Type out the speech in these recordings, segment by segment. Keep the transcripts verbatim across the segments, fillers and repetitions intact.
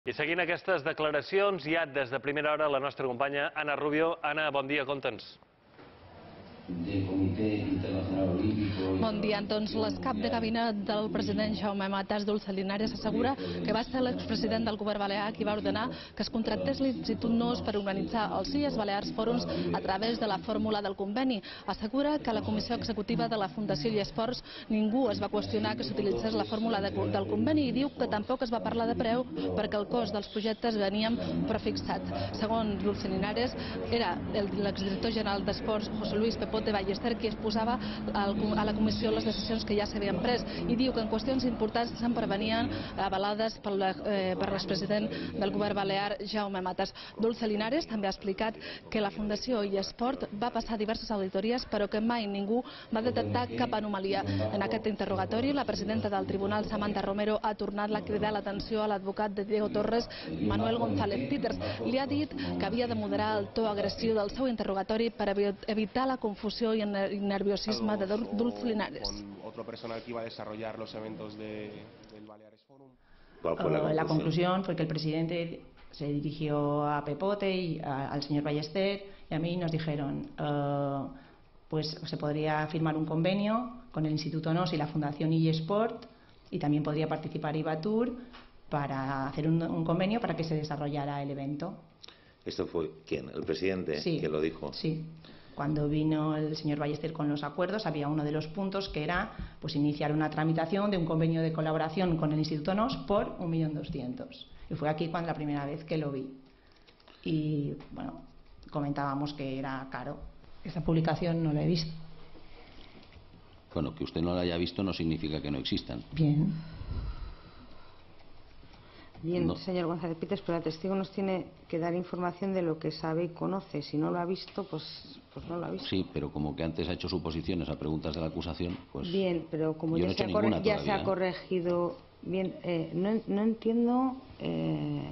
I seguint aquestes declaracions, ja des de primera hora la nostra companya Anna Rubio. Anna, bon dia, conta'ns. Bon dia, doncs l'excap de gabinet del president Jaume Matas Dulce Linares assegura que va ser l'expresident del govern balear qui va ordenar que es contractés l'Institut N O S per organitzar els Illes Balears Fòrums a través de la fórmula del conveni. Assegura que a la comissió executiva de la Fundació Llesports ningú es va qüestionar que s'utilitzés la fórmula de, del conveni i diu que tampoc es va parlar de preu perquè el cost dels projectes veníem prefixat. Segons Dulce Linares, era l'exdirector general d'Esports, José Luis Pepote Ballester, qui exposava a la comissió les decisions que ja s'havien pres i diu que en qüestions importants se'n prevenien avalades per l'expresident del govern balear Jaume Matas. Dulce Linares també ha explicat que la Fundació Llesport va passar diverses auditories però que mai ningú va detectar cap anomalia. En aquest interrogatori, la presidenta del tribunal, Samantha Romero, ha tornat a cridar l'atenció a l'advocat de Diego Torres, Manuel González Peters. Li ha dit que havia de moderar el to agressiu del seu interrogatori per evitar la confusió i el nerviosisme de Dulce Linares. Otro personal que iba a desarrollar los eventos de, del Baleares Forum. Uh, la conclusión fue que el presidente se dirigió a Pepote y a, al señor Ballester y a mí nos dijeron uh, pues se podría firmar un convenio con el Instituto N O S y la Fundación Illesport y también podría participar Ibatur para hacer un, un convenio para que se desarrollara el evento. ¿Esto fue quién? ¿El presidente sí, que lo dijo? Sí. Cuando vino el señor Ballester con los acuerdos, había uno de los puntos que era pues iniciar una tramitación de un convenio de colaboración con el Instituto N O S por un millón doscientos. Y fue aquí cuando la primera vez que lo vi. Y bueno, comentábamos que era caro. Esta publicación no la he visto. Bueno, que usted no la haya visto no significa que no existan. Bien. Bien, No. Señor González Peters, pero el testigo nos tiene que dar información de lo que sabe y conoce. Si no lo ha visto, pues, pues no lo ha visto. Sí, pero como que antes ha hecho suposiciones a preguntas de la acusación, pues... Bien, pero como yo ya, no he se, hecho ha corre- ninguna ya se ha todavía, ¿eh? corregido... Bien, eh, no, no entiendo, eh,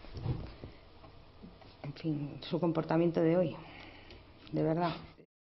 en fin, su comportamiento de hoy. De verdad.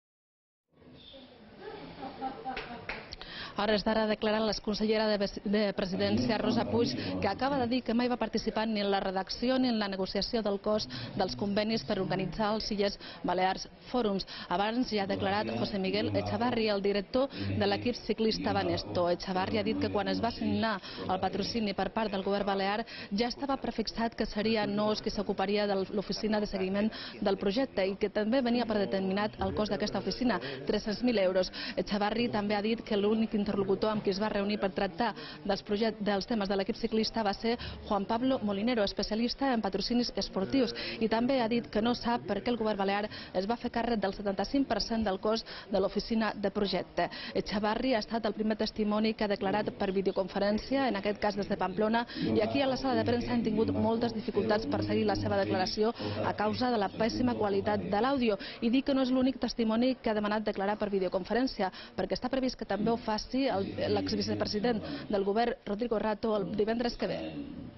A hores d'ara ha declarat l'exconsellera de Presidència, Rosa Puig, que acaba de dir que mai va participar ni en la redacció ni en la negociació del cost dels convenis per organitzar els Illes Balears Fòrums. Abans ja ha declarat José Miguel Echavarri, el director de l'equip ciclista Banesto. Echavarri ha dit que quan es va signar el patrocini per part del govern balear ja estava prefixat que seria N O S qui s'ocuparia de l'oficina de seguiment del projecte i que també venia predeterminat el cost d'aquesta oficina, tres-cents mil euros. Echavarri també ha dit que l'únic interlocutor amb qui es va reunir per tractar dels, dels temes de l'equip ciclista va ser Juan Pablo Molinero, especialista en patrocinis esportius, i també ha dit que no sap per què el govern balear es va fer càrrec del setanta-cinc per cent del cost de l'oficina de projecte. Echavarri ha estat el primer testimoni que ha declarat per videoconferència, en aquest cas des de Pamplona, i aquí a la sala de premsa han tingut moltes dificultats per seguir la seva declaració a causa de la pèssima qualitat de l'àudio, i dir que no és l'únic testimoni que ha demanat declarar per videoconferència, perquè està previst que també ho faci l'exvicepresident del govern, Rodrigo Rato, el divendres que ve.